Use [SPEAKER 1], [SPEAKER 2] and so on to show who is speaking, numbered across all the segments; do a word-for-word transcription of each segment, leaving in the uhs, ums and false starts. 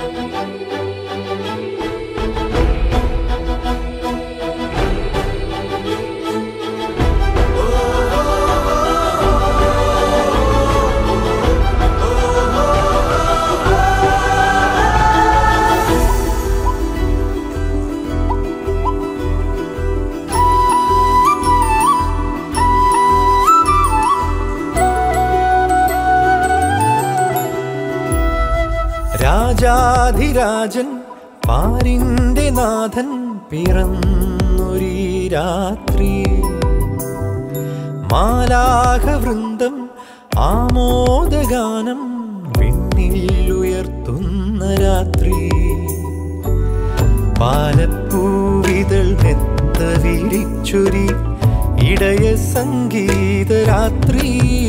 [SPEAKER 1] രാജാധിരാജൻ പാരിന്റെ നാഥൻ പിറന്നൊരീ രാത്രി മാലാഖവൃന്ദം ആമോദഗാനം വിണ്ണിൽ ഉയർത്തുന്ന രാത്രി പാലപ്പൂവിതൾ മെത്ത വിരിച്ചൊരി ഇടയ സംഗീത രാത്രി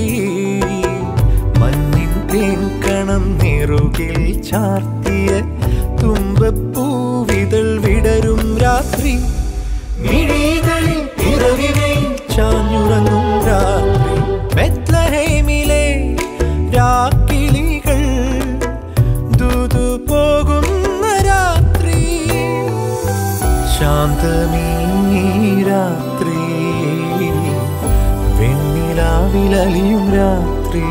[SPEAKER 1] കണം നെറുകിൽ ചാർത്തിയ തുമ്പപ്പൂവിതൾ വിടരും രാത്രി മിഴികളിൽ പിറവിവയിൽ ചാഞ്ഞുറങ്ങും രാത്രി ബെത്ലഹേമിലെ രാക്കിളികൾ ദൂതു പോകുന്ന രാത്രി ശാന്തമീ രാത്രി വെണ്ണിലാവിലലിയും രാത്രി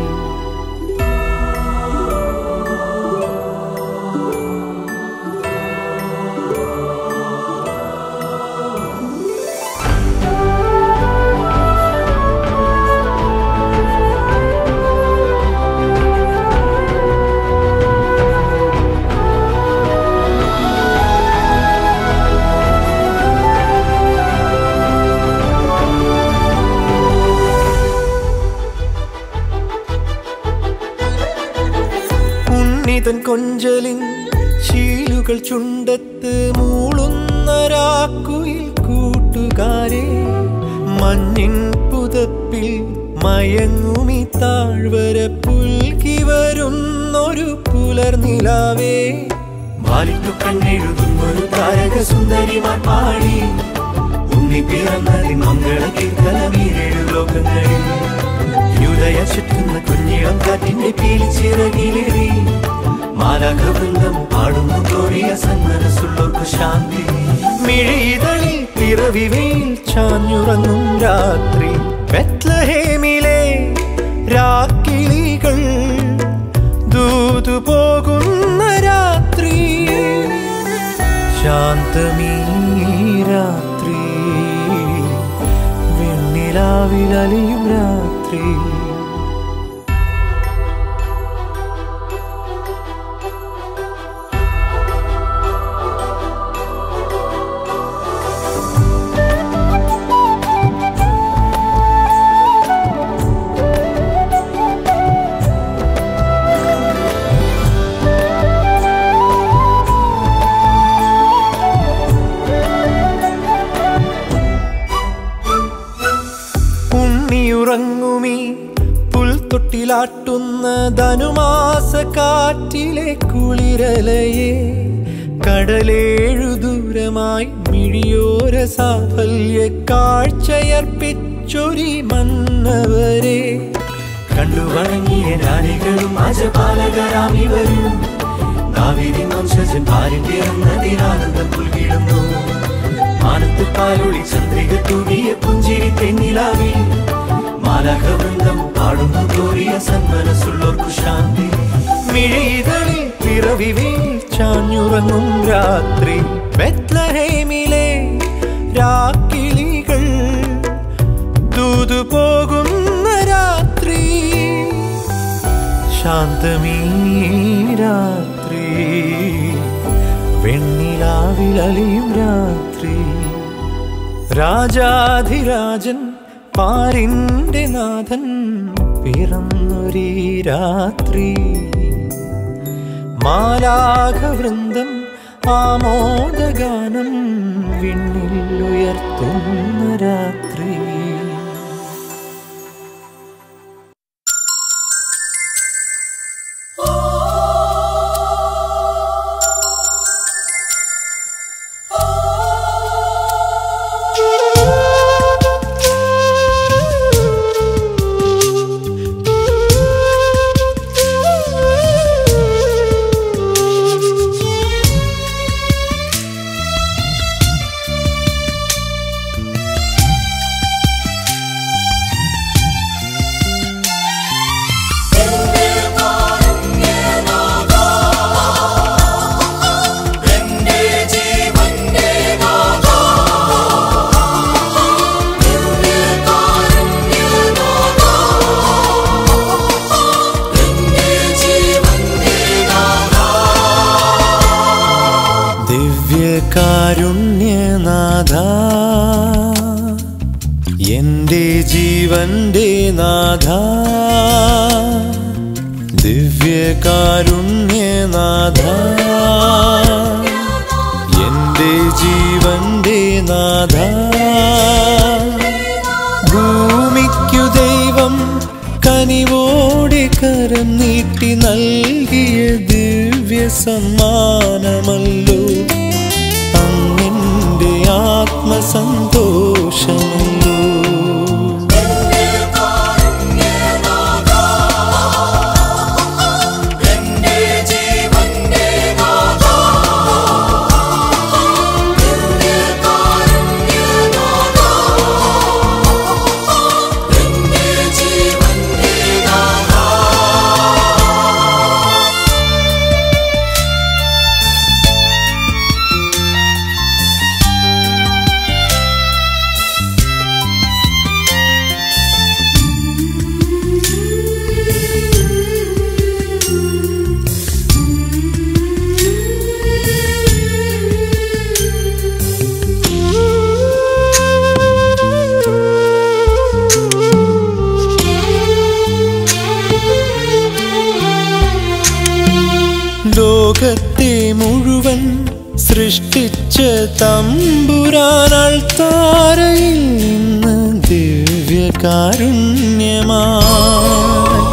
[SPEAKER 1] കൊഞ്ചലിൻ ശീലുകൾ ചുണ്ടത്ത് മൂളുന്ന രാക്കുയിൽ കൂട്ടുകാരെ മഞ്ഞിൻ പുതപ്പിൽ മയങ്ങുമി താഴ്വര പുൽകി വരുന്നൊരു പുലർനിലാവേ വാലിട്ടു കണ്ണെഴുതുന്നൊരു താരക സുന്ദരിമാർ പാടി ഉണ്ണി പിറന്നതിൻ മംഗള കീർത്തനമീരേഴു ലോകങ്ങളിൽ യുദയ ചുറ്റുന്ന കുഞ്ഞിളം കാറ്റിന്റെ പീലിച്ചിറകിലേറി മാലാഖവൃന്ദം പാടുന്നു ഗ്ലോറിയ സന്മനസ്സുള്ളോർക്ക് ശാന്തി മിഴിതളിൽ പിറവിവയിൽ ചാഞ്ഞുറങ്ങും രാത്രി ബെത്ലഹേമിലെ രാക്കിളികൾ ദൂതു പോകുന്ന രാത്രി ശാന്തമീ രാത്രി വെണ്ണിലാവിലലിയും രാത്രി ഉറങ്ങുമി പുൽത്തൊട്ടിലാട്ടുന്ന ധനുമാസ കാറ്റിലെ കുളിരലയെ കടലേഴു ദൂരമായി മിഴിയോര സാഫല്യ കാഴ്ചയർപ്പിച്ചൊരി മന്നവരെ കണ്ടുവണങ്ങിയ രാണികളും അജപാലകരാമിവരും ദാവീദിൻ വംശജൻ പാരിൻ പിറന്നതിനാനന്ദം പുൽകിടുന്നു മാനത്ത് പാലൊളി ചന്ദ്രിക തൂകിയ പുഞ്ചിരി തെന്നിലാവിൽ മാലാഖവൃന്ദം പാടുന്നു ഗ്ലോറിയ സന്മനസ്സുള്ളോർക്കു ശാന്തി മിഴിതളിൽ പിറവിവയിൽ ചാഞ്ഞുറങ്ങും രാത്രി ബെത്ലഹേമിലെ രാക്കിളികൾ ദൂതു പോകുന്ന രാത്രി ശാന്തമീ രാത്രി വെണ്ണിലാവിലലിയും രാത്രി രാജാധിരാജൻ പാരിന്റെ നാഥൻ പിറന്നൊരീ രാത്രി മാലാഖവൃന്ദം ആമോദഗാനം വിണ്ണിൽ ഉയർത്തുന്ന രാത്രി ജീവന്റെ നാഥ ദിവ്യകാരുണ്യനാഥ എന്റെ ജീവന്റെ നാഥ ഭൂമിക്കു ദൈവം കനിവോടെ കരം നീട്ടി നൽകിയ ദിവ്യ സമ്മാനമല്ലോ അങ്ങെന്റെ ആത്മസന്തോഷമല്ലോ ലോകത്തെ മുഴുവൻ സൃഷ്ടിച്ച തമ്പുരാനാൾ താരയിൽ നിന്ന് ദിവ്യകാരുണ്യമായി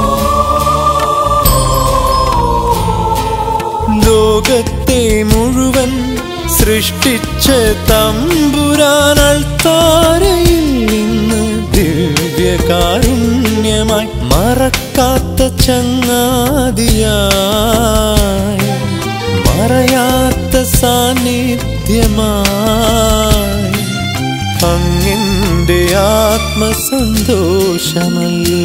[SPEAKER 1] ലോകത്തെ മുഴുവൻ സൃഷ്ടിച്ച തമ്പുരാനാൾ താരയിൽ നിന്ന് ദിവ്യകാരുണ്യമായി മറക്കാത്ത ചങ്ങാതിയായി മറയാത്ത സാന്നിധ്യമായി അങ്ങെന്റെ ആത്മസന്തോഷമല്ലോ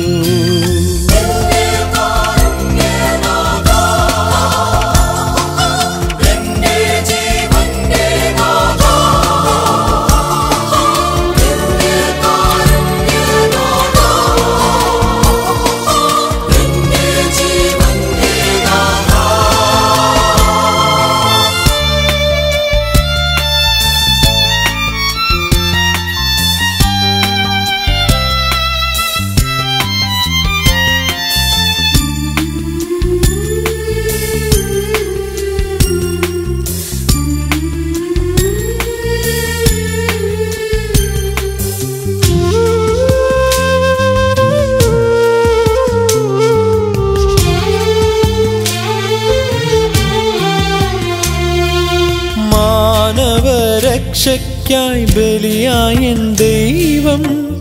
[SPEAKER 1] രക്ഷയ്ക്കായി ബലിയായ എൻ ദൈവം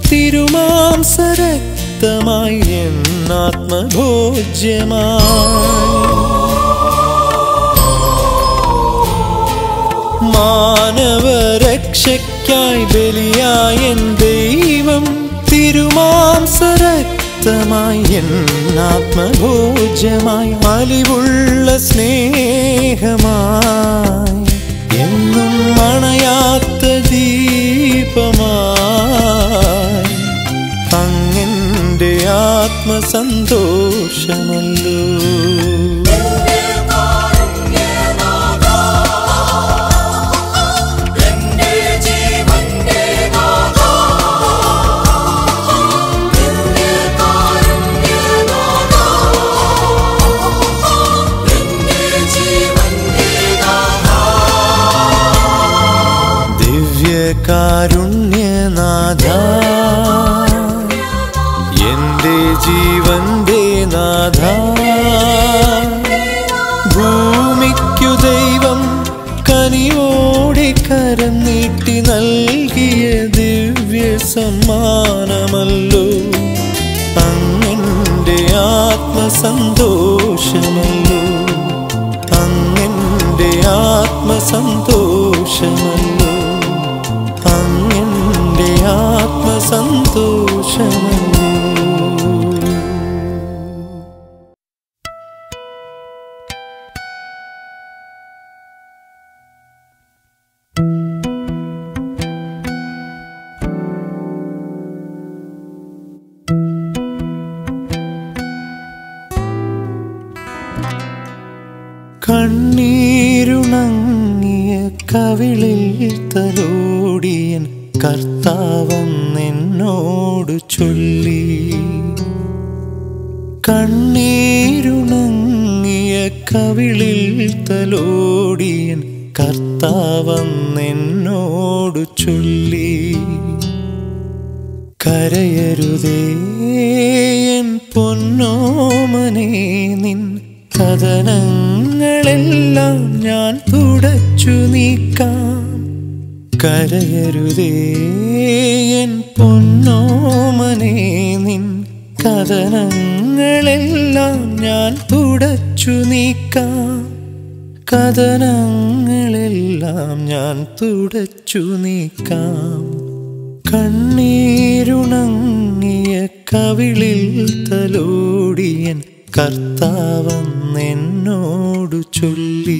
[SPEAKER 1] തിരുമാംസരക്തമായി എന്നാത്മഭോജ്യമായി മാനവരക്ഷയ്ക്കായി ബലിയായ എൻ ദൈവം തിരുമാംസരക്തമായി എന്നാത്മഭോജ്യമായി അലിവുള്ള സ്നേഹമായി എന്നും മണയാത്ത ദീപമായി അങ്ങെന്റെ ആത്മസന്തോഷമല്ലോ കാരുണ്യനാഥ എന്റെ ജീവന്റെ നാഥ ഭൂമിക്കു ദൈവം കനിവോടെ കരം നീട്ടി നൽകിയ ദിവ്യ സമ്മാനമല്ലോ അങ്ങെന്റെ ആത്മസന്തോഷമല്ലോ അങ്ങെന്റെ ആത്മസന്തോഷമല്ലോ അങ്ങെന്റെ ആത്മസന്തോഷമല്ലോ കണ്ണീരുണങ്ങിയ കവിളിൽ തലോടിയൻ കർത്താവെന്നോടു ചൊല്ലി. കണ്ണീരുണങ്ങിയ കവിളിൽ തലോടിയൻ കർത്താവെന്നോടു ചൊല്ലി. കരയരുതേ എൻ പൊന്നോമനേ, നിൻ കഥനങ്ങളെല്ലാം ഞാൻ തുടച്ചു നീക്കാം. കരയരുതേ എൻ പൊന്നോമനേ, നിൻ കഥനങ്ങളെല്ലാം ഞാൻ തുടച്ചു നീക്കാം. കഥനങ്ങളെല്ലാം ഞാൻ തുടച്ചു നീക്കാം. കണ്ണീരുണങ്ങിയ കവിളിൽ തലോടിയൻ കർത്താവെന്നോടു ചൊല്ലി.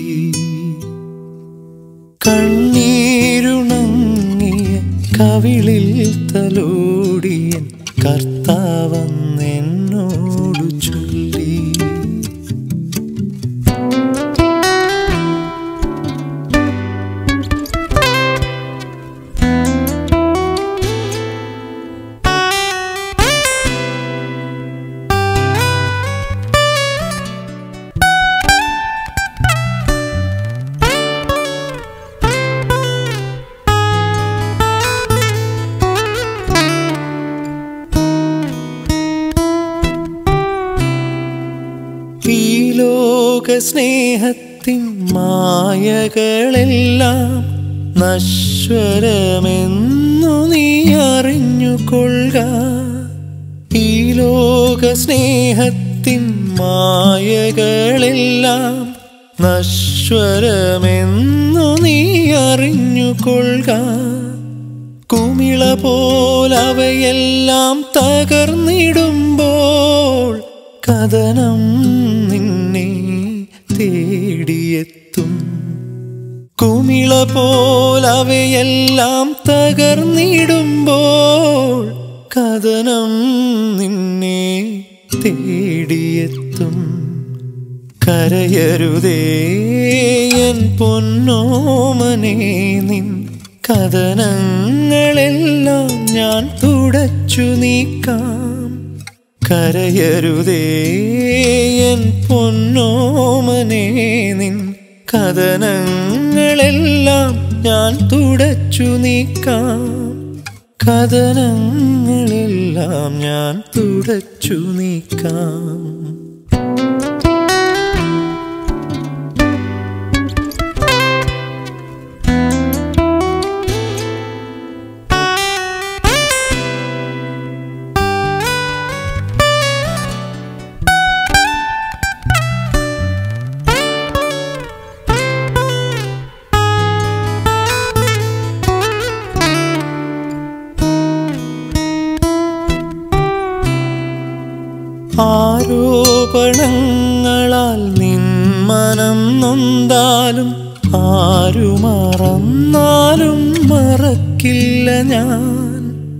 [SPEAKER 1] കണ്ണീരുണങ്ങിയ കവിളിൽ തലോടിയൻ കർത്താവെന്നോടു ചൊല്ലി. ഈ ലോക സ്നേഹത്തിൻ മായകളെല്ലാം നശ്വരമെന്നു നീ അറിഞ്ഞുകൊള്ളുക. ഈ ലോക സ്നേഹത്തിൻ മായകളെല്ലാം നശ്വരമെന്നു നീ അറിഞ്ഞുകൊള്ളുക. കുമിള പോലവയെല്ലാം തകർന്നിടുമ്പോൾ കഥനം നിന്നെ തേടിയെത്തും. കുമിള പോലവയെല്ലാം തകർന്നിടുമ്പോൾ കഥനം നിന്നെ തേടിയെത്തും. കരയരുതേ എൻ പൊന്നോമനേ, നിൻ കഥനങ്ങളെല്ലാം ഞാൻ തുടച്ചു നീക്കാം. കരയരുതേ എൻ പൊന്നോമനേ, നിൻ കഥനങ്ങളെല്ലാം ഞാൻ തുടച്ചു നീക്കാം. കഥനങ്ങളെല്ലാം ഞാൻ തുടച്ചു നീക്കാം. ആരോപണങ്ങളാൽ നിൻ മനം നൊന്താലും ആരു മറന്നാലും മറക്കില്ല ഞാൻ.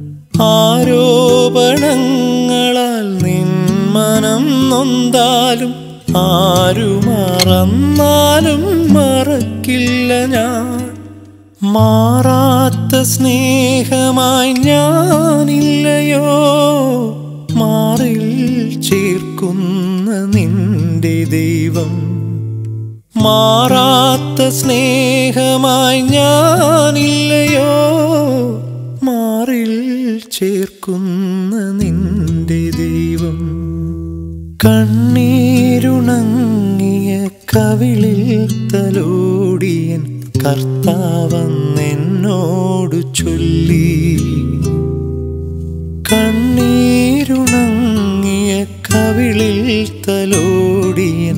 [SPEAKER 1] ആരോപണങ്ങളാൽ നിൻ മനം നൊന്താലും ആരു മറന്നാലും മറക്കില്ല ഞാൻ. മാറാത്ത സ്നേഹമായി ഞാനില്ലയോ, മാറിൽ ചേർക്കുന്ന നിന്റെ ദൈവം. മാറാത്ത സ്നേഹമായി ഞാനില്ലയോ, മാറിൽ ചേർക്കുന്ന നിന്റെ ദൈവം. കണ്ണീരുണങ്ങിയ കവിളിൽ തലോടിയൻ കർത്താവെന്നോടു ചൊല്ലി. കണ്ണീരുണങ്ങിയ കവിളിൽ തലോടിയൻ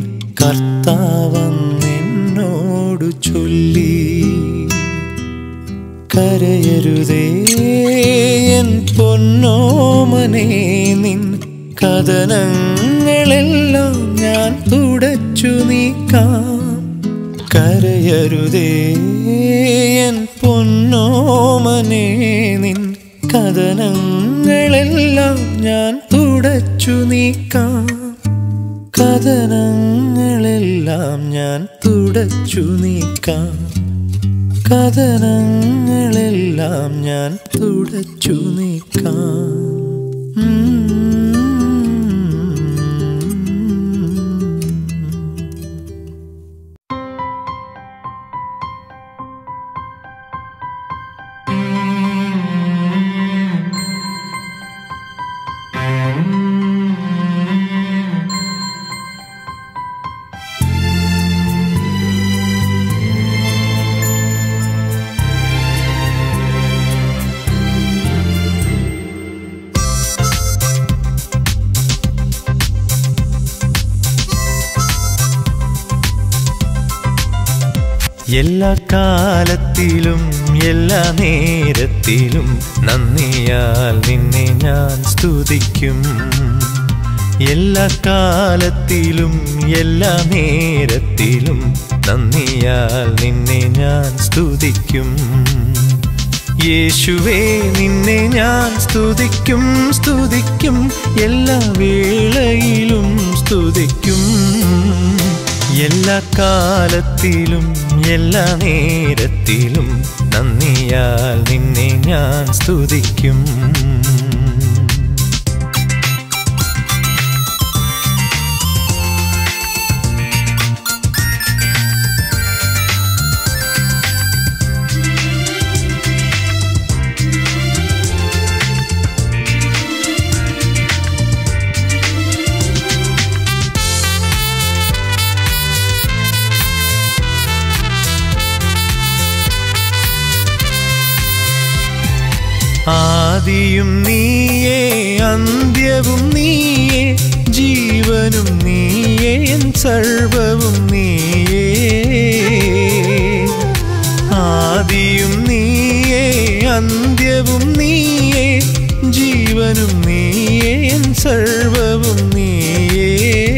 [SPEAKER 1] കർത്താവെന്നോടു ചൊല്ലി. കരയരുതേ എൻ പൊന്നോമനേ, നിൻ കഥനങ്ങളെല്ലാം ഞാൻ തുടച്ചു നീക്കാം. കരയരുതേ എൻ പൊന്നോമനേ, നിൻ കഥനങ്ങളെല്ലാം ഞാൻ തുടച്ചു നീക്കാം. കഥനങ്ങളെല്ലാം ഞാൻ തുടച്ചു നീക്കാം. കഥനങ്ങളെല്ലാം ഞാൻ തുടച്ചു നീക്കാം. എല്ലാ കാലത്തിലും എല്ലാ നേരത്തിലും നന്ദിയാൽ നിന്നെ ഞാൻ സ്തുതിക്കും. എല്ലാ കാലത്തിലും എല്ലാ നേരത്തിലും നന്ദിയാൽ നിന്നെ ഞാൻ സ്തുതിക്കും. യേശുവേ നിന്നെ ഞാൻ സ്തുതിക്കും സ്തുതിക്കും എല്ലാ വേളയിലും സ്തുതിക്കും. എല്ലാ കാലത്തിലും എല്ലാ നേരത്തിലും നന്ദിയാൽ നിന്നെ ഞാൻ സ്തുതിക്കും. ആദിയും നീയേ അന്ത്യവും നീയേ ജീവനും നീയേ എൻ സർവവും നീയേ. ആദിയും നീയേ അന്ത്യവും നീയേ ജീവനും നീയേ എൻ സർവവും നീയേ.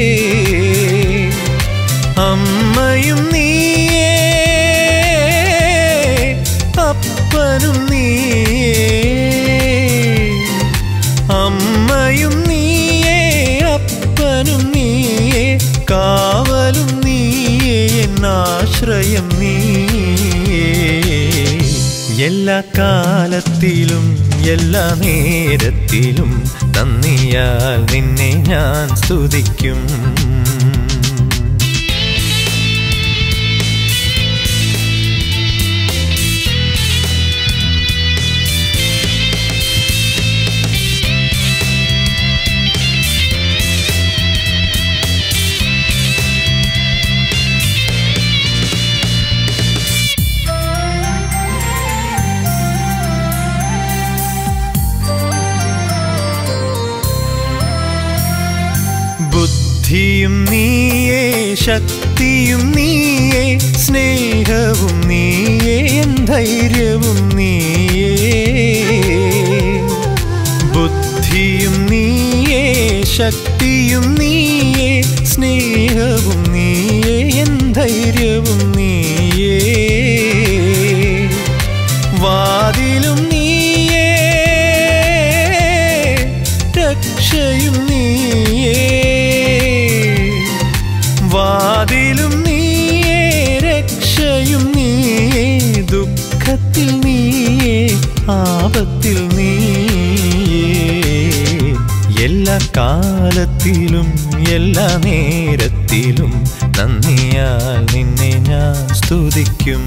[SPEAKER 1] അമ്മയും നീയേ അപ്പനും നീയേ. അമ്മയും നീയേ അപ്പനും നീയേ കാവലും നീയേ എന്നാശ്രയം നീയേ. എല്ലാ കാലത്തിലും എല്ലാ നേരത്തിലും നന്ദിയാൽ നിന്നെ ഞാൻ സ്തുതിക്കും. ബുദ്ധിയും നീയേ ശക്തിയും നീയേ സ്നേഹവും നീയേ എൻ ധൈര്യവും നീയേ. ബുദ്ധിയും നീയേ ശക്തിയും നീയേ സ്നേഹവും നീയേ എൻ ധൈര്യവും നീയേ. വാതിലും നീയേ രക്ഷയും നീയേ. വാതിലും നീയേ രക്ഷയും നീയേ ദുഃഖത്തിൽ നീയേ ആപത്തിൽ നീയേ. എല്ലാ കാലത്തിലും എല്ലാ നേരത്തിലും നന്ദിയാൽ നിന്നെ ഞാൻ സ്തുതിക്കും.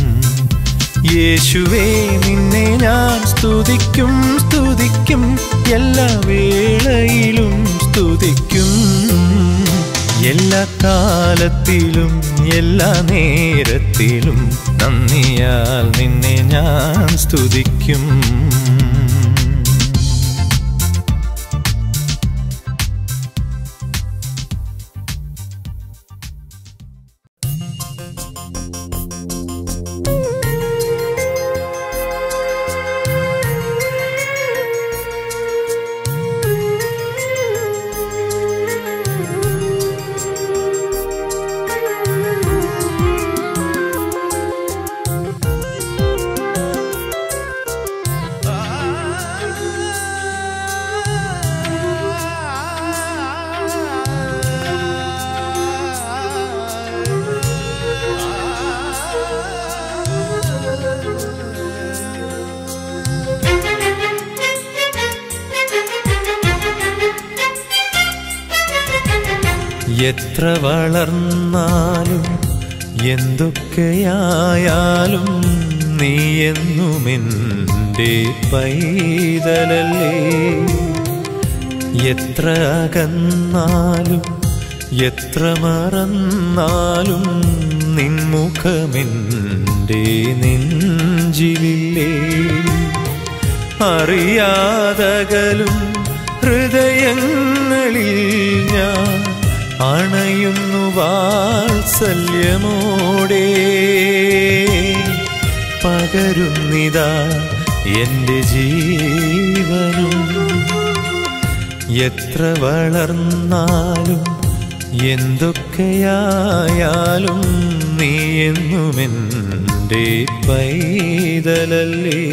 [SPEAKER 1] യേശുവേ നിന്നെ ഞാൻ സ്തുതിക്കും സ്തുതിക്കും എല്ലാ വേളയിലും സ്തുതിക്കും. എല്ലാ കാലത്തിലും എല്ലാ നേരത്തിലും നന്ദിയാൽ നിന്നെ ഞാൻ സ്തുതിക്കും.
[SPEAKER 2] Ah
[SPEAKER 1] എത്ര വളർന്നാലും എന്തൊക്കെയായാലും നീ എന്നുമെൻ്റെ പൈതലല്ലേ. എത്ര അകന്നാലും എത്ര മറന്നാലും നിൻമുഖമെൻ്റെ നെഞ്ചിലില്ലേ. അറിയാതകലും ഹൃദയങ്ങളിൽ ഞാൻ അണയുന്നു വാത്സല്യമോടെ. പകരുന്നിതാ എൻ്റെ ജീവനും. എത്ര വളർന്നാലും എന്തൊക്കെയായാലും നീ എന്നുമെൻ്റെ പൈതലല്ലേ.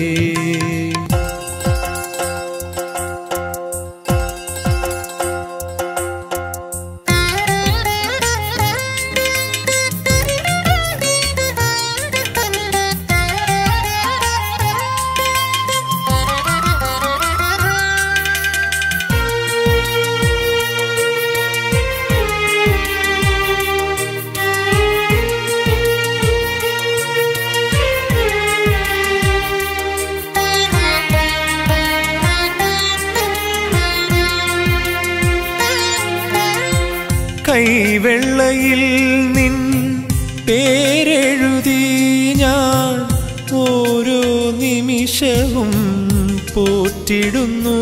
[SPEAKER 1] കൈവെള്ളയിൽ നിൻ പേരെഴുതി ഞാൻ ഓരോ നിമിഷവും പോറ്റിടുന്നു.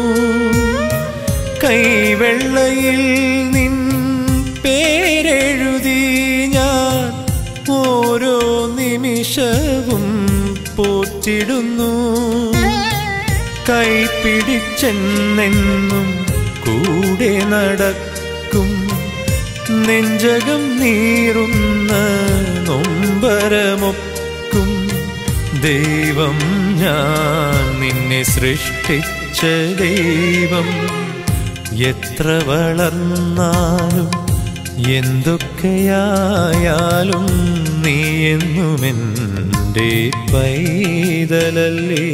[SPEAKER 1] കൈവെള്ളയിൽ നിൻ പേരെഴുതി ഞാൻ ഓരോ നിമിഷവും പോറ്റിടുന്നു. കൈപിടിച്ചെന്നെന്നും കൂടെ നടക്കും നെഞ്ചകം നീറുന്ന നൊമ്പരമൊക്കും ദൈവം ഞാൻ നിന്നെ സൃഷ്ടിച്ച ദൈവം. എത്ര വളർന്നാലും എന്തൊക്കെയായാലും നീ എന്നുമെൻ്റെ പൈതലല്ലേ.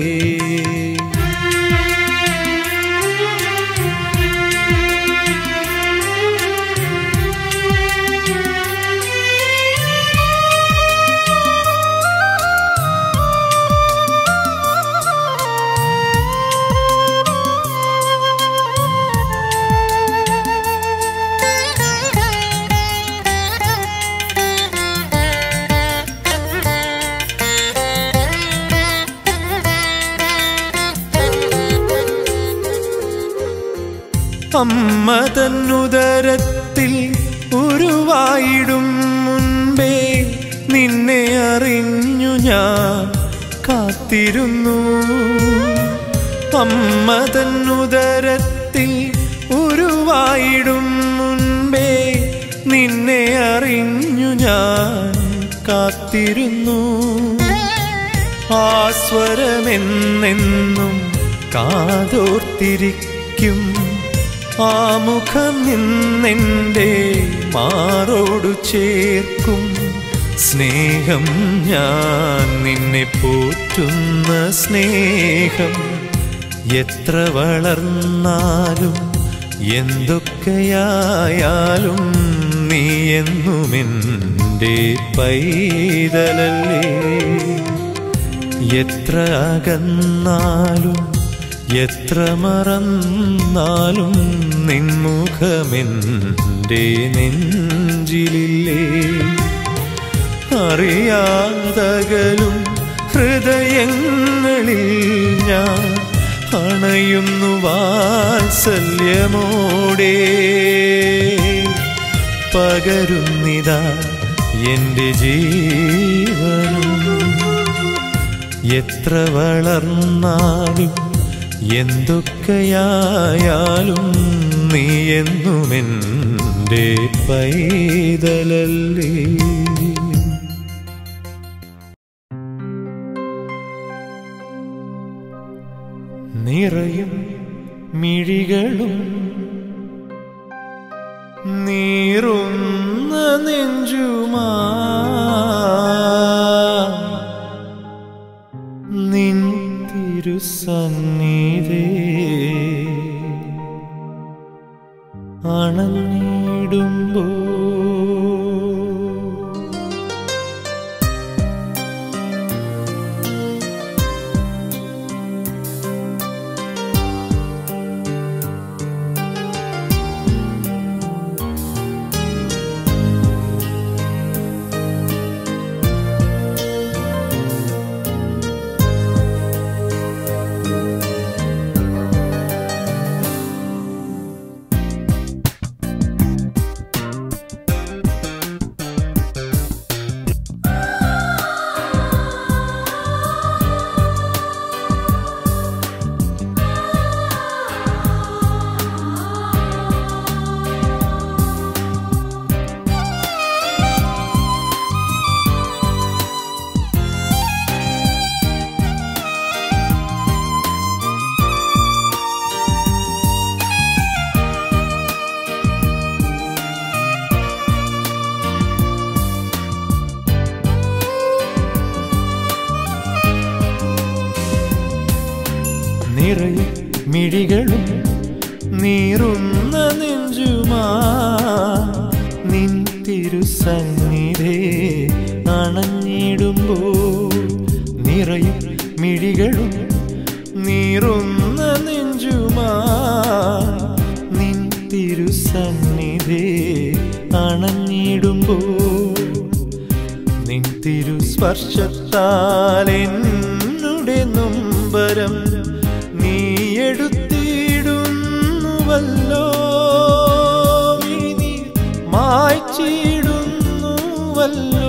[SPEAKER 1] അമ്മ തന്നുദരത്തിൽ ഉരുവായിടും മുൻപേ നിന്നെ അറിഞ്ഞു ഞാൻ കാത്തിരുന്നു. അമ്മ തന്നുദരത്തിൽ ഉരുവായിടും മുൻപേ നിന്നെ അറിഞ്ഞു ഞാൻ കാത്തിരുന്നു. ആ സ്വരമെന്നെന്നും കാതോർത്തിരിക്കും. ആ മുഖം നിന്നെൻ്റെ മാറോടു ചേർക്കും. സ്നേഹം ഞാൻ നിന്നെ പോറ്റുന്ന സ്നേഹം. എത്ര വളർന്നാലും എന്തൊക്കെയായാലും നീ എന്നുമെൻ്റെ പൈതലല്ലേ. എത്ര അകന്നാലും എത്ര മറന്നാലും നിൻമുഖമെൻ്റെ നെഞ്ചിലില്ലേ. അറിയാതകലും ഹൃദയങ്ങളിൽ ഞാൻ അണയുന്നു വാത്സല്യമോടെ. പകരുന്നിതാ എൻ്റെ ജീവനും. എത്ര വളർന്നാലും എന്തൊക്കെയായാലും നീ എന്നുമെൻ്റെ പൈതലല്ലേ. നിറയും മിഴികളും നീറുന്ന നെഞ്ചുമാ നിൻ തിരുസന്നിധേ അണഞ്ഞിടുമ്പോൾ നിറയും മിഴികളും നീറുന്ന നെഞ്ചുമാ നിൻ തിരുസന്നിധേ അണഞ്ഞിടുമ്പോൾ നിറയും മിഴികളും നീറുന്ന നെഞ്ചുമാ നിൻ തിരുസന്നിധേ അണഞ്ഞിടുമ്പോൾ നിൻ തിരുസ്പർശത്താൽ എന്നുടെ നൊമ്പരം നീ എടുത്തിടുന്നുവല്ലോ നീ മായ്ച്ചിടുന്നുവല്ലോ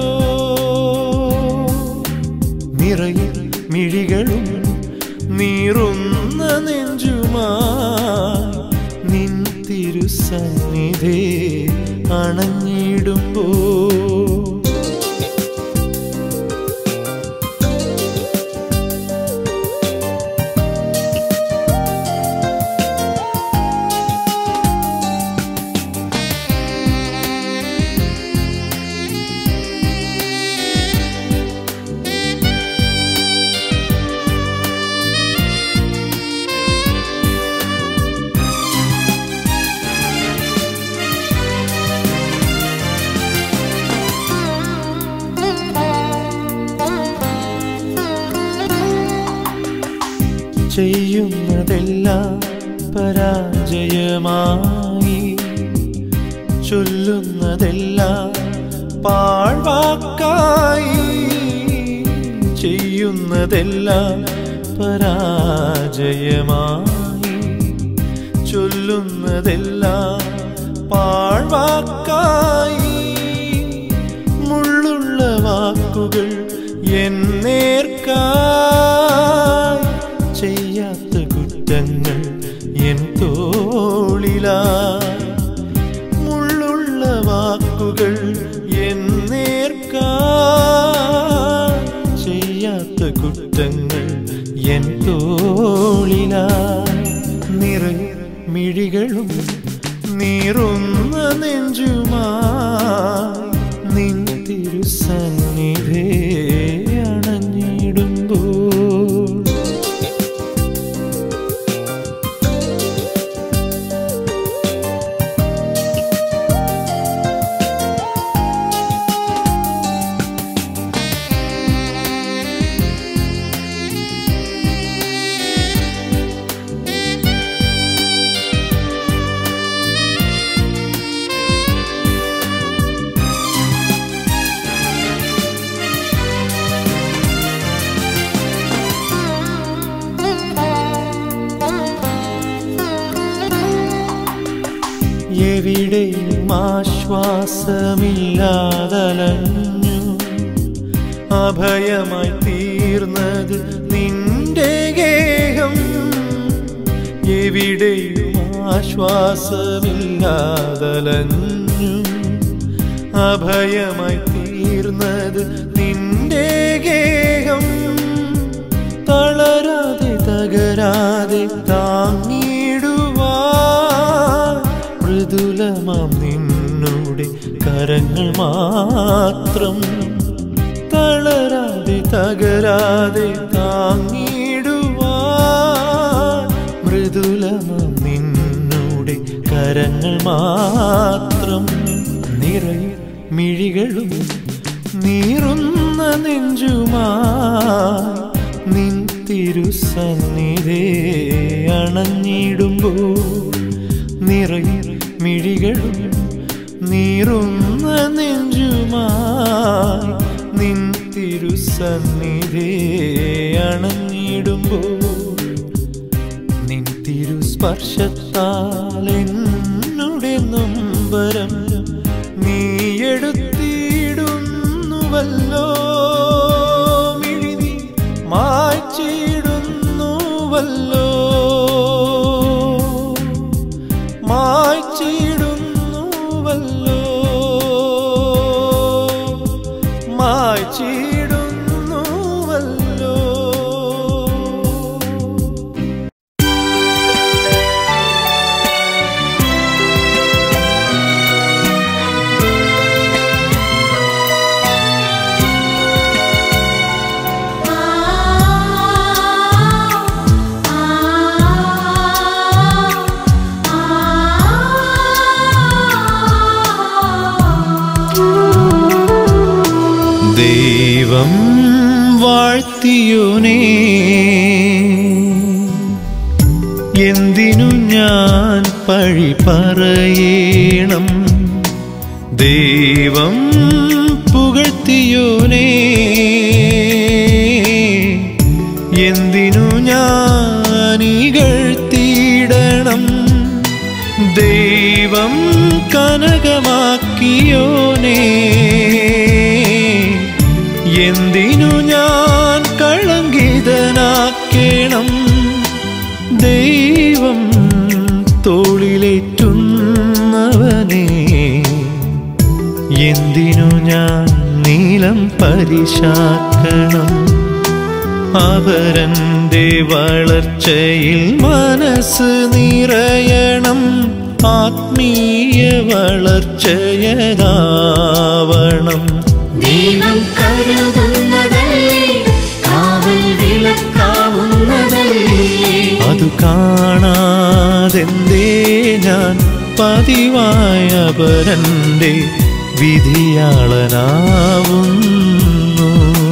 [SPEAKER 1] നിറയും മിഴികളും നീറുന്ന നെഞ്ചുമാ നിൻ തിരുസന്നിധേ അണഞ്ഞിടുമ്പോൾ ചെയ്യുന്നതെല്ലാം പരാജയമായി ചൊല്ലുന്നതെല്ലാം പാഴ്വാക്കായി ചെയ്യുന്നതെല്ലാം പരാജയമായി ചൊല്ലുന്നതെല്ലാം പാഴ്വാക്കായി മുള്ളുള്ള വാക്കുകൾ എന്നേർക്കായി ചെയ്യാത്ത കുറ്റങ്ങൾ എൻ തോളിലായി മുള്ളുള്ള വാക്കുകൾ എന്നേർക്കായി ചെയ്യാത്ത കുറ്റങ്ങൾ എൻ തോളിലായി നിറയും മിഴികളും നീറുന്ന നെഞ്ചുമായി നിൻ തിരുസന്നിധേ അണഞ്ഞിടുമ്പോൾ എവിടെയും ആശ്വാസമില്ലാതലഞ്ഞു അഭയമായി തീർന്നത് നിന്റെ ഗേഹം എവിടെയും ആശ്വാസമില്ലാതലഞ്ഞു അഭയമായി തീർന്നത് നിന്റെ ഗേഹം തളരാതെ തകരാതെ താങ്ങിടുവാൻ മൃദുലമാം നിന്നുടെ കരങ്ങൾ മാത്രം തളരാതെ തകരാതെ താങ്ങിടുവാൻ മൃദുലമാം നിന്നുടെ കരങ്ങൾ മാത്രം നിറയും മിഴികളും നീറുന്ന നെഞ്ചുമായി നിൻ തിരുസന്നിധേ അണഞ്ഞിടുമ്പോൾ നിറയും മിഴികളും നീറുന്ന നെഞ്ചുമായി നിൻ തിരുസന്നിധേ അണഞ്ഞിടുമ്പോൾ നിൻ തിരുസ്പർശത്താൽ എന്നുടെ നൊമ്പരം നീ എടുത്തിടുന്നുവല്ലോ മിഴിനി മായ്ച്ചിടുന്നുവല്ലോ മായ്ച്ചിടുന്നുവല്ലോ മായ്ച്ചിടുന്നുവല്ലോ
[SPEAKER 2] ah ah
[SPEAKER 1] ദൈവം വാഴ്ത്തിയോനേ എന്തിനു ഞാൻ പഴി പറയണം ദൈവം പുകഴ്ത്തിയോനേ എന്തിനു ഞാൻ ഇകഴ്ത്തിയിടണം ദൈവം കനകമാക്കിയോനേ എന്തിനു ഞാൻ കളങ്കിതനാക്കേണം ദൈവം തോളിലേറ്റുന്നവനേ എന്തിനു ഞാൻ നീലം പരിശാക്കണം അവരൻ്റെ വളർച്ചയിൽ മനസ്സ് നിറയണം ആത്മീയ വളർച്ചയതാവണം
[SPEAKER 2] ദൈവം കരുതുന്നതല്ലേ കാവൽ വിളക്കാവുന്നതല്ലേ
[SPEAKER 1] അതു കാണാതെന്തേ ഞാൻ പതിവായവരൻ്റെ വിധിയാളനാവുന്നു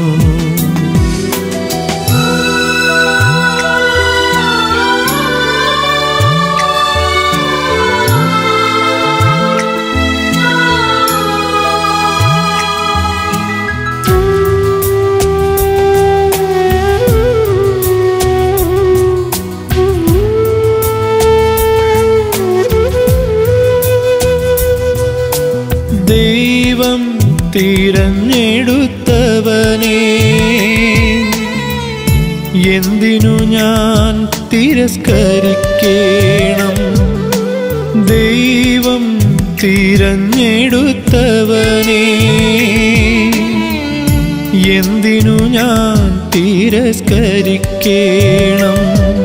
[SPEAKER 1] ദൈവം തിരഞ്ഞെടുത്തവനേ എന്തിനു ഞാൻ തിരസ്കരിക്കണം ദൈവം തിരഞ്ഞെടുത്തവനേ എന്തിനു ഞാൻ തിരസ്കരിക്കണം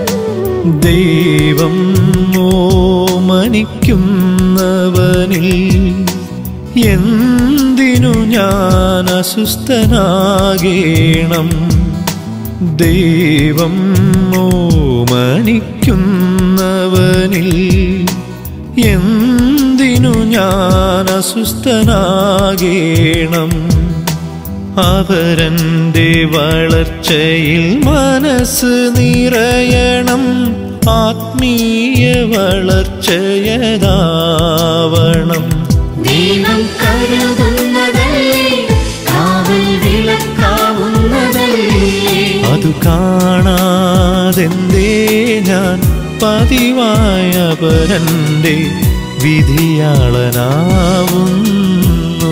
[SPEAKER 1] ദൈവം ഓമനിക്കുന്നവനിൽ എന്തിനു ഞാൻ അസ്വസ്ഥനാകേണം ദൈവം ഓമനിക്കുന്നവനിൽ എന്തിനു ഞാൻ അസ്വസ്ഥനാകേണം അവരൻ്റെ വളർച്ചയിൽ മനസ്സ് നിറയണം ആത്മീയ വളർച്ചയതാവണം
[SPEAKER 2] ദൈവം കരുതുന്നതല്ലേ കാവൽ വിളക്കാവുന്നതല്ലേ
[SPEAKER 1] അതു കാണാതെന്തേ ഞാൻ പതിവായവരൻ്റെ വിധിയാളനാവുന്നു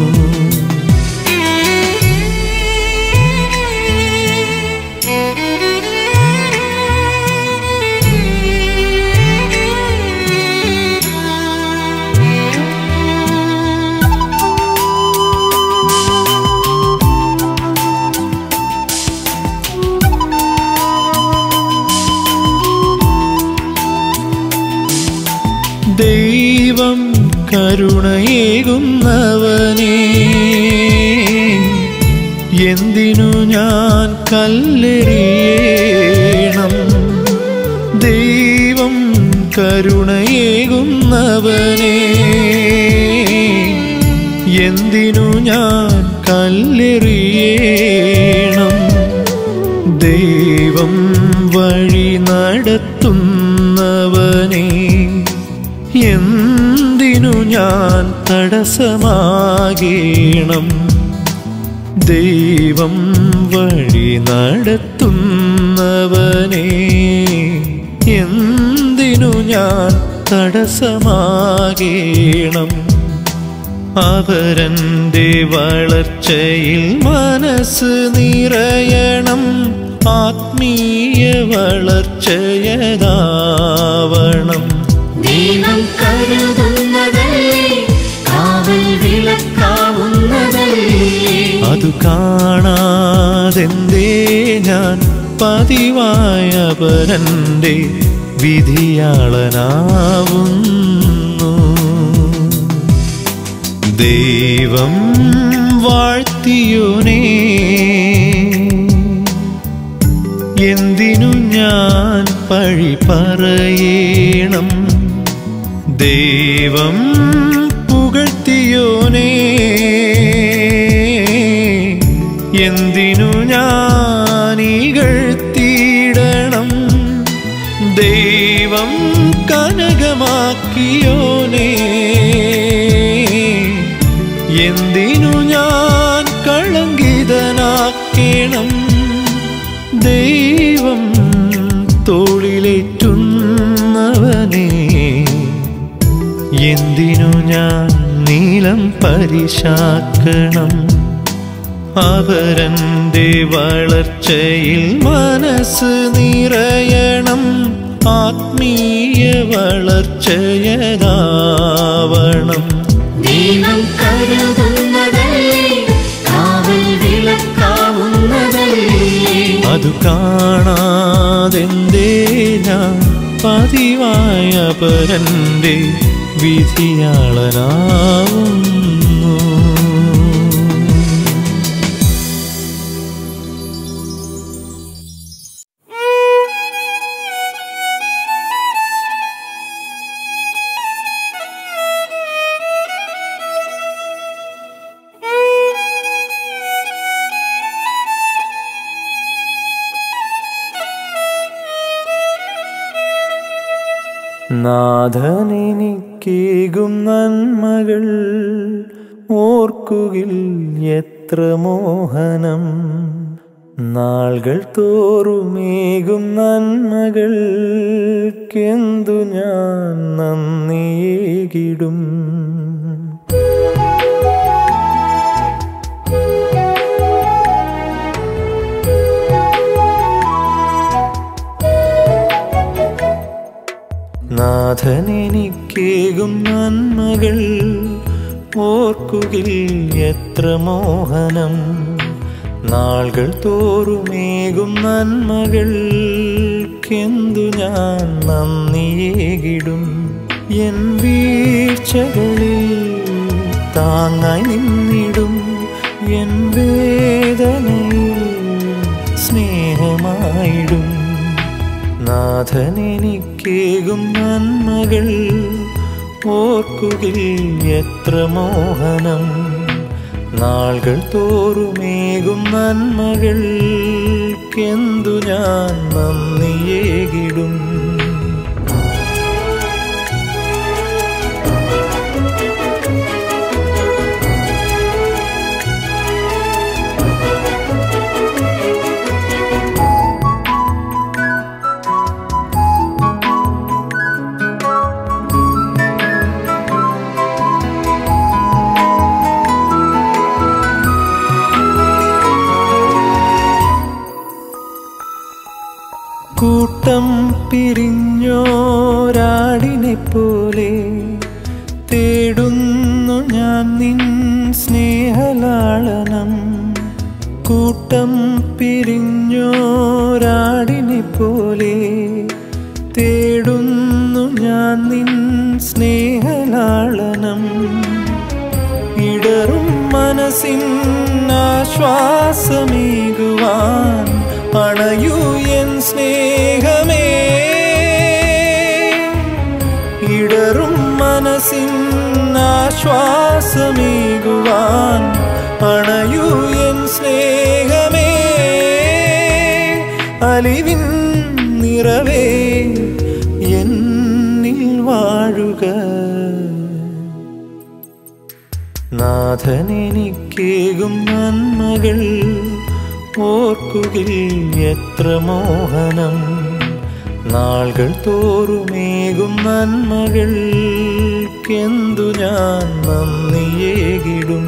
[SPEAKER 1] ദൈവം കരുണയേകുന്നവനേ എന്തിനു ഞാൻ കല്ലെറിയണം ദൈവം കരുണയേകുന്നവനേ എന്തിനു ഞാൻ കല്ലെറിയണം ദൈവം വഴി നടത്തുന്നവനേ എന്തിനു ഞാൻ തടസ്സമാകേണം ദൈവം വഴി നടത്തുന്നവനേ എന്തിനു ഞാൻ തടസ്സമാകേണം അവരൻ്റെ വളർച്ചയിൽ മനസ്സ് നിറയണം ആത്മീയ വളർച്ചയതാവണം
[SPEAKER 2] ദൈവം കരുതുന്നതല്ലേ കാവൽ വിളക്കാവുന്നതല്ലേ
[SPEAKER 1] അതു കാണാതെന്തേ ഞാൻ പതിവായവരൻ്റെ വിധിയാളനാവുന്നു ദൈവം വാഴ്ത്തിയോനേ എന്തിനു ഞാൻ പഴി പറയണം ദൈവം പുകഴ്ത്തിയോനേ എന്തിനു ഞാൻ ഇകഴ്ത്തിയിടണം? ദൈവം കനകമാക്കിയോനേ, എന്തിനു ഞാൻ കളങ്കിതനാക്കണം? ദൈവം തോളിലേറ്റുന്നവനേ, എന്തിനു ഞാൻ നീലം പരിശാക്കണം? അവരൻ്റെ വളർച്ചയിൽ മനസ്സ് നിറയണം, ആത്മീയ വളർച്ചയതാവണം.
[SPEAKER 2] ദൈവം കരുതുന്നതല്ലേ, കാവൽ വിളക്കാവുന്നതല്ലേ.
[SPEAKER 1] അതു കാണാതെന്തേ ഞാൻ പതിവായ പരന്റെ വിധിയാളനാവുന്നു? നാഥനെനിക്കേകും നന്മകൾ ഓർക്കുകിൽ എത്ര മോഹനം. നാളുകൾ തോറുമേകും നന്മകൾക്കെന്തു ഞാൻ നന്ദിയേകിടും. നാഥനെനിക്കേകും നന്മകൾ ഓർക്കുകിൽ എത്ര മോഹനം. നാളുകൾ തോറുമേകും നന്മകൾക്കെന്തു ഞാൻ നന്ദിയേകിടും. എൻ വീഴ്ചകളിൽ താങ്ങായി നിന്നിടും, എൻ വേദനയിൽ സ്നേഹമായിടും. നാഥനെനിക്കേകും നന്മകൾ ഓർക്കുകിൽ എത്ര മോഹനം. നാളുകൾ തോറുമേകും നന്മകൾക്കെന്തു ഞാൻ നന്ദിയേകിടും. കൂട്ടം പിരിഞ്ഞോരാടിനെ പോലെ തേടുന്നു ഞാൻ നിൻ സ്നേഹലാളനം. കൂട്ടം പിരിഞ്ഞോരാടിനെ പോലെ തേടുന്നു ഞാൻ നിൻ സ്നേഹലാളനം. ഇടറും മനസ്സിൻ ആശ്വാസമേകുവാൻ അണയൂ എൻ സ്നേഹമേ. ഇടറും മനസ്സിൻ ആശ്വാസമേകുവാൻ അണയൂ എൻ സ്നേഹമേ. അലിവിൻ നിറവേ എന്നിൽ വാഴുക. നാഥനെനിക്കേകും നന്മകൾ ഓർക്കുകിൽ എത്ര മോഹനം. നാളുകൾ തോറുമേകും നന്മകൾക്കെന്തു ഞാൻ നന്ദിയേകിടും.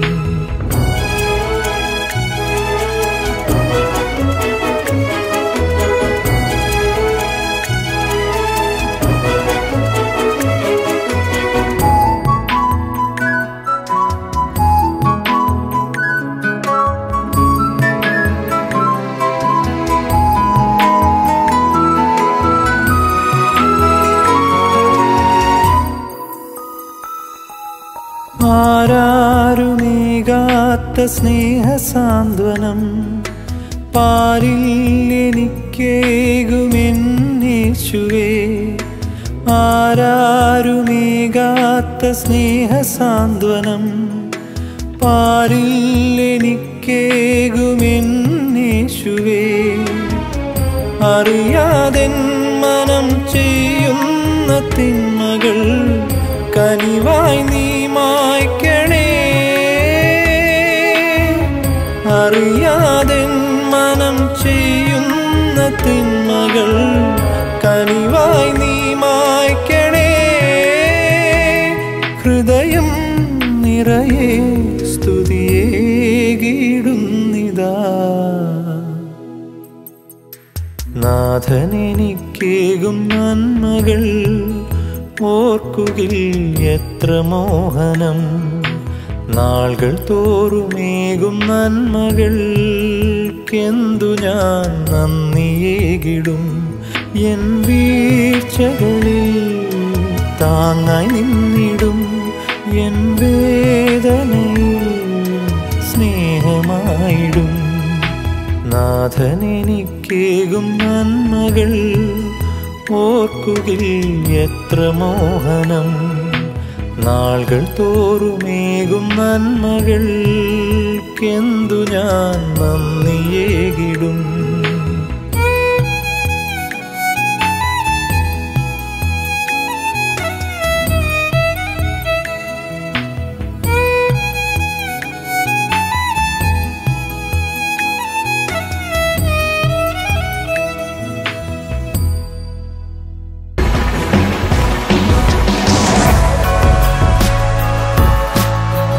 [SPEAKER 1] ആരാരുമേകാത്ത സ്നേഹസാന്ത്വനം പാരിൽ എനിക്കേകുമെന്നേശുവേ. ആരാരുമേകാത്ത സ്നേഹസാന്ത്വനം പാരിൽ എനിക്കേകുമെന്നേശുവേ. അറിയാതെ മനം ചെയ്യുന്ന തിന്മകൾ കനിവായി നീ മായ്ക്കണേ. അറിയാതെ മനം ചെയ്യുന്ന തിന്മകൾ കനിവായി നീ മായ്ക്കണേ. ഹൃദയം നിറയെ സ്തുതിയേകിടുന്നിതാ. നാഥനെനിക്കേകും നന്മകൾ ഓർക്കുകിൽ എത്ര മോഹനം. നാളുകൾ തോറുമേകും നന്മകൾക്കെന്തു ഞാൻ നന്ദിയേകിടും. എൻ വീഴ്ചകളിൽ താങ്ങായി നിന്നിടും. എൻ വേദനയിൽ സ്നേഹമായിടും. നാഥനെനിക്കേകും നന്മകൾ ഓർക്കുകിൽ എത്ര മോഹനം. നാളുകൾ തോറുമേകും നന്മകൾക്കെന്തു ഞാൻ നന്ദിയേകിടും.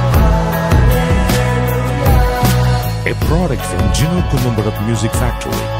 [SPEAKER 3] A product from Gino Columbarat Music Factory.